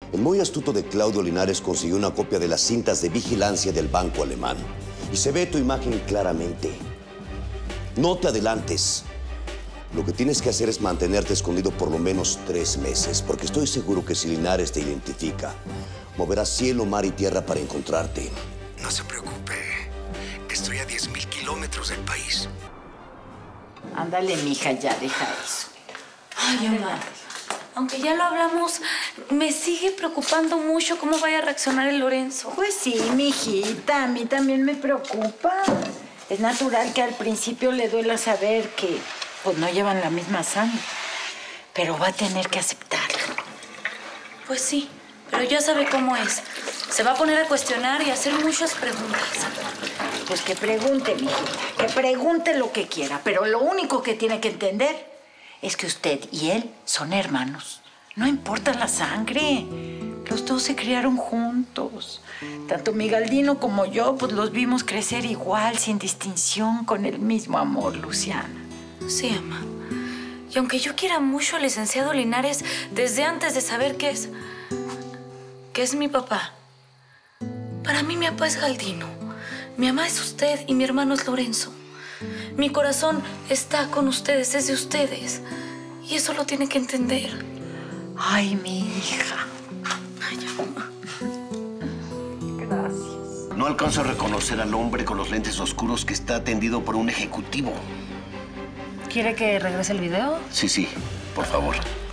El muy astuto de Claudio Linares consiguió una copia de las cintas de vigilancia del banco alemán. Y se ve tu imagen claramente. No te adelantes. Lo que tienes que hacer es mantenerte escondido por lo menos 3 meses, porque estoy seguro que si Linares te identifica, moverá cielo, mar y tierra para encontrarte. No se preocupe. Estoy a 10.000 kilómetros del país. Ándale, mija, ya deja eso. Ay, mamá. Aunque ya lo hablamos, me sigue preocupando mucho cómo vaya a reaccionar el Lorenzo. Pues sí, mijita, a mí también me preocupa. Es natural que al principio le duela saber que pues no llevan la misma sangre. Pero va a tener que aceptarlo. Pues sí, pero ya sabe cómo es. Se va a poner a cuestionar y a hacer muchas preguntas. Pues que pregunte, mijita, que pregunte lo que quiera. Pero lo único que tiene que entender es que usted y él son hermanos. No importa la sangre. Los dos se criaron juntos. Tanto Migaldino como yo, pues los vimos crecer igual, sin distinción, con el mismo amor, Luciana. Sí, mamá. Y aunque yo quiera mucho al licenciado Linares desde antes de saber que es mi papá, para mí mi papá es Galdino. Mi mamá es usted y mi hermano es Lorenzo. Mi corazón está con ustedes, es de ustedes. Y eso lo tiene que entender. Ay, mi hija. Ay, mamá. Gracias. No alcanzo a reconocer al hombre con los lentes oscuros que está atendido por un ejecutivo. ¿Quiere que regrese el video? Sí, por favor.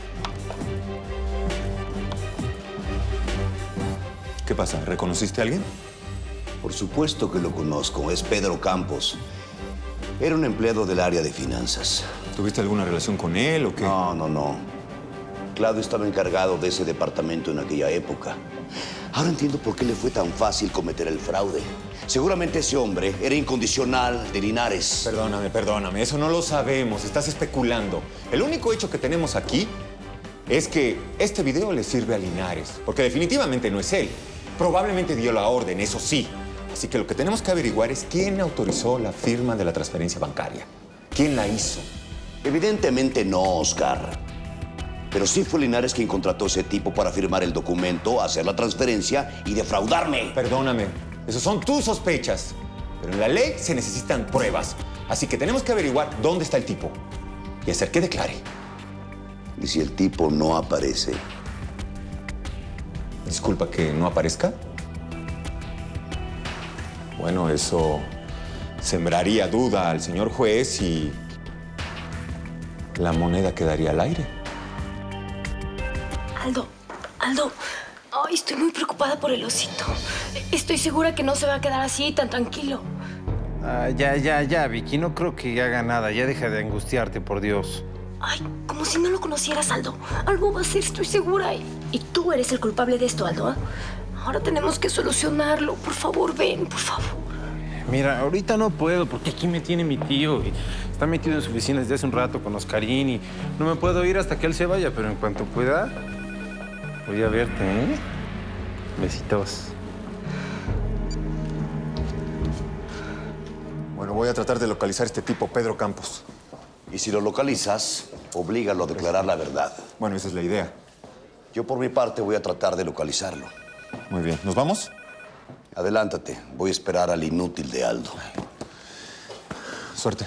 ¿Qué pasa? ¿Reconociste a alguien? Por supuesto que lo conozco. Es Pedro Campos. Era un empleado del área de finanzas. ¿Tuviste alguna relación con él o qué? No. Claudio estaba encargado de ese departamento en aquella época. Ahora entiendo por qué le fue tan fácil cometer el fraude. Seguramente ese hombre era incondicional de Linares. Perdóname. Eso no lo sabemos. Estás especulando. El único hecho que tenemos aquí es que este video le sirve a Linares. Porque definitivamente no es él. Probablemente dio la orden, eso sí. Así que lo que tenemos que averiguar es quién autorizó la firma de la transferencia bancaria. ¿Quién la hizo? Evidentemente no, Oscar. Pero sí fue Linares quien contrató a ese tipo para firmar el documento, hacer la transferencia y defraudarme. Perdóname. Esas son tus sospechas. Pero en la ley se necesitan pruebas. Así que tenemos que averiguar dónde está el tipo y hacer que declare. ¿Y si el tipo no aparece? Disculpa, ¿que no aparezca? Bueno, eso sembraría duda al señor juez y la moneda quedaría al aire. Aldo. Ay, estoy muy preocupada por el osito. Estoy segura que no se va a quedar así tan tranquilo. Ya, Vicky. No creo que haga nada. Ya deja de angustiarte, por Dios. Ay, como si no lo conocieras, Aldo. Algo va a hacer, estoy segura. Y tú eres el culpable de esto, Aldo, ¿eh? Ahora tenemos que solucionarlo. Por favor, ven, por favor. Mira, ahorita no puedo porque aquí me tiene mi tío. Y está metido en su oficina desde hace un rato con Oscarín y no me puedo ir hasta que él se vaya. Pero en cuanto pueda, voy a verte, ¿eh? Besitos. Bueno, voy a tratar de localizar a este tipo, Pedro Campos. Y si lo localizas, oblígalo a declarar la verdad. Bueno, esa es la idea. Yo por mi parte voy a tratar de localizarlo. Muy bien. ¿Nos vamos? Adelántate. Voy a esperar al inútil de Aldo. Suerte.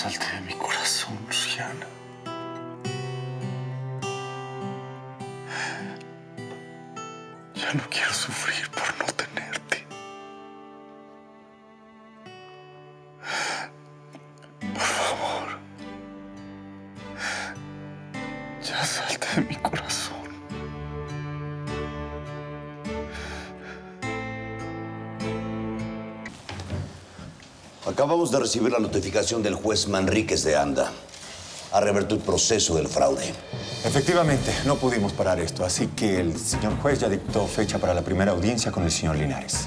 salte de mi corazón, Luciana. Ya no quiero sufrir por no tenerte. Por favor. Ya salte de mi corazón. Acabamos de recibir la notificación del juez Manríquez de Anda. Ha revertido el proceso del fraude. Efectivamente, no pudimos parar esto, así que el señor juez ya dictó fecha para la primera audiencia con el señor Linares.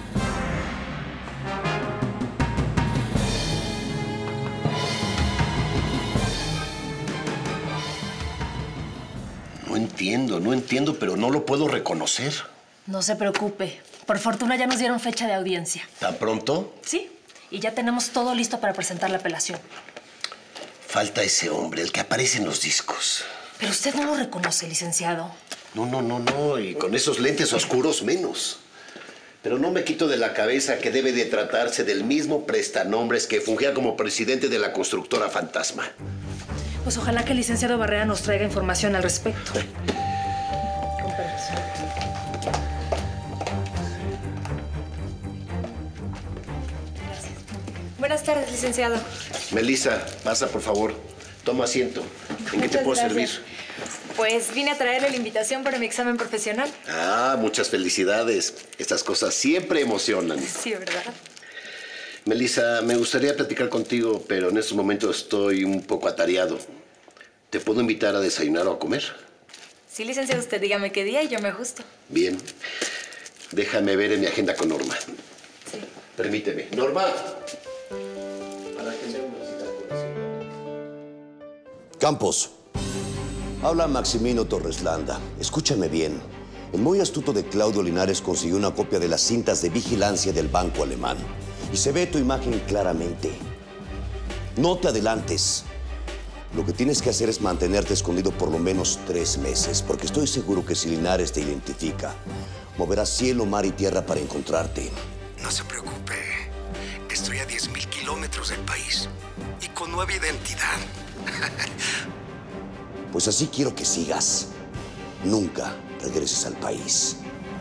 No entiendo, pero no lo puedo reconocer. No se preocupe. Por fortuna ya nos dieron fecha de audiencia. ¿Tan pronto? Sí, y ya tenemos todo listo para presentar la apelación. Falta ese hombre, el que aparece en los discos. Pero usted no lo reconoce, licenciado. No, y con esos lentes oscuros menos. Pero no me quito de la cabeza que debe de tratarse del mismo prestanombres que fungía como presidente de la constructora Fantasma. Pues ojalá que el licenciado Barrera nos traiga información al respecto. Con permiso. Gracias. Buenas tardes, licenciado. Melissa, pasa por favor. Toma asiento. ¿En qué te puedo servir? Pues vine a traerle la invitación para mi examen profesional. Ah, muchas felicidades. Estas cosas siempre emocionan. Sí, ¿verdad? Melissa, me gustaría platicar contigo, pero en estos momentos estoy un poco atareado. ¿Te puedo invitar a desayunar o a comer? Sí, licenciado, usted dígame qué día y yo me ajusto. Bien. Déjame ver en mi agenda con Norma. Sí. Permíteme. Norma. Para agendar una cita con la señora. Campos. Habla Maximino Torres Landa. Escúchame bien. El muy astuto de Claudio Linares consiguió una copia de las cintas de vigilancia del banco alemán. Y se ve tu imagen claramente. No te adelantes. Lo que tienes que hacer es mantenerte escondido por lo menos 3 meses, porque estoy seguro que si Linares te identifica, moverá cielo, mar y tierra para encontrarte. No se preocupe. Estoy a 10.000 kilómetros del país y con nueva identidad. Pues así quiero que sigas. Nunca regreses al país.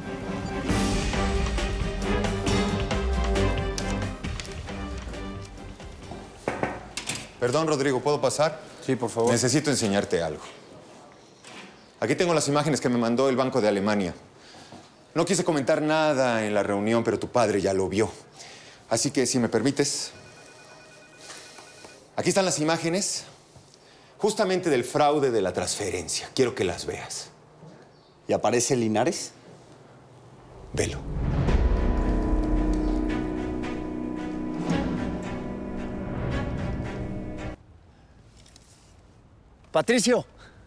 Perdón, Rodrigo, ¿puedo pasar? Sí, por favor. Necesito enseñarte algo. Aquí tengo las imágenes que me mandó el Banco de Alemania. No quise comentar nada en la reunión, pero tu padre ya lo vio. Así que, si me permites... Aquí están las imágenes justamente del fraude de la transferencia. Quiero que las veas. ¿Y aparece Linares? Velo. Patricio.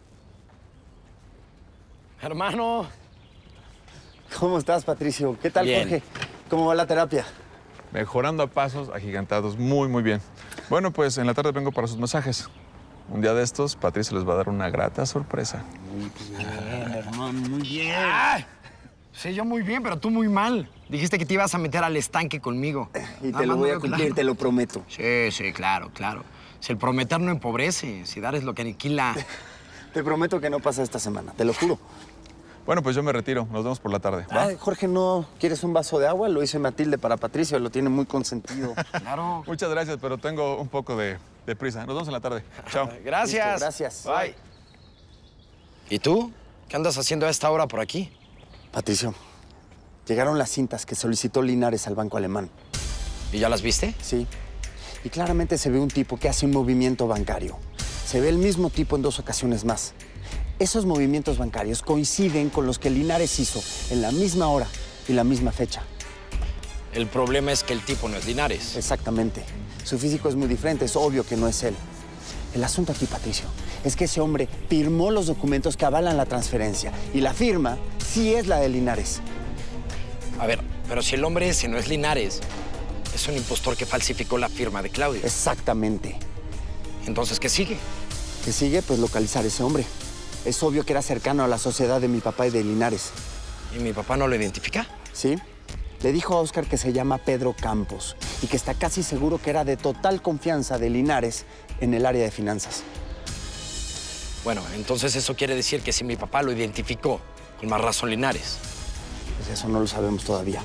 Hermano. ¿Cómo estás, Patricio? ¿Qué tal, Bien. Jorge? ¿Cómo va la terapia? Mejorando a pasos agigantados, muy, muy bien. Bueno, pues en la tarde vengo para sus masajes. Un día de estos, Patricio les va a dar una grata sorpresa. Muy bien, hermano, muy bien. ¡Ay! Sí, yo muy bien, pero tú muy mal. Dijiste que te ibas a meter al estanque conmigo. Y te lo voy a cumplir, te lo prometo. Sí, claro. Si el prometer no empobrece, si dar es lo que aniquila. Te prometo que no pasa esta semana, te lo juro. Bueno, pues yo me retiro. Nos vemos por la tarde. ¿va? Ay, Jorge, ¿no quieres un vaso de agua? Lo hice Matilde para Patricio, lo tiene muy consentido. Claro. Muchas gracias, pero tengo un poco de prisa. Nos vemos en la tarde. Chao. Gracias. Listo, gracias. Bye. ¿Y tú? ¿Qué andas haciendo a esta hora por aquí? Patricio, llegaron las cintas que solicitó Linares al banco alemán. ¿Y ya las viste? Sí. Y claramente se ve un tipo que hace un movimiento bancario. Se ve el mismo tipo en 2 ocasiones más. Esos movimientos bancarios coinciden con los que Linares hizo en la misma hora y la misma fecha. El problema es que el tipo no es Linares. Exactamente. Su físico es muy diferente, es obvio que no es él. El asunto aquí, Patricio, es que ese hombre firmó los documentos que avalan la transferencia y la firma sí es la de Linares. A ver, pero si el hombre ese no es Linares, es un impostor que falsificó la firma de Claudio. Exactamente. Entonces, ¿qué sigue? ¿Qué sigue? Pues localizar a ese hombre. Es obvio que era cercano a la sociedad de mi papá y de Linares. ¿Y mi papá no lo identifica? Sí. Le dijo a Oscar que se llama Pedro Campos y que está casi seguro que era de total confianza de Linares en el área de finanzas. Bueno, entonces eso quiere decir que si mi papá lo identificó, con más razón Linares. Pues eso no lo sabemos todavía.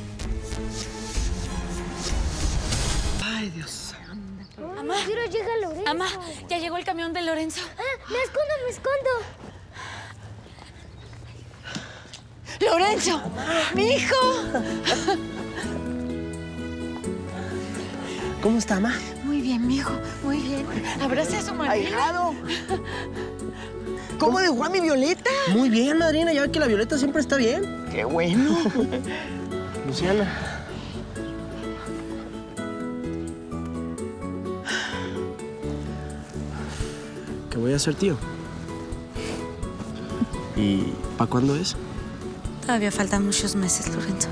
Ay, Dios. Amá, Amá, ya llegó el camión de Lorenzo. Ah, me escondo, me escondo. ¡Lorenzo! ¡Mi hijo! ¿Cómo está, ma? Muy bien, mijo, muy bien. Abrace a su madrina. ¡Ahijado! ¿Cómo dejó a mi Violeta? Muy bien, madrina. Ya ve que la Violeta siempre está bien. ¡Qué bueno! Luciana. ¿Qué voy a hacer, tío? ¿Y para cuándo es? Todavía faltan muchos meses, Lorenzo.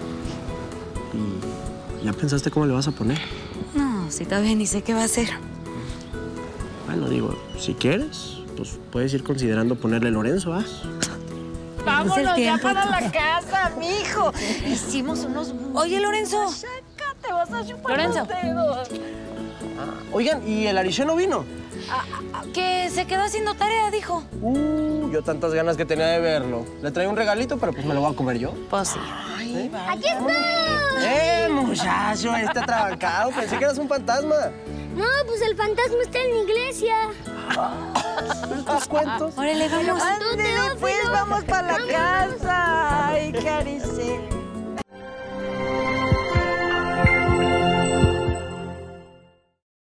¿Y ya pensaste cómo le vas a poner? No, si todavía ni sé qué va a hacer. Bueno, digo, si quieres, pues puedes ir considerando ponerle Lorenzo, ¿ah? Vámonos ya para la casa, mijo. Hicimos unos... Oye, Lorenzo. Te vas a chupar Lorenzo. los dedos. Oigan, ¿y el Ariché no vino? Que se quedó haciendo tarea, dijo. Yo tantas ganas que tenía de verlo. Le traí un regalito, pero pues me lo voy a comer yo. Pues sí. Ay, ¡Aquí está! Muchacho! Está trabancado. Pensé que eras un fantasma. No, pues el fantasma está en la iglesia. ¿Estos cuentos? Órale, vamos. Ándale, pues, vamos para la casa. Ay, Caricel.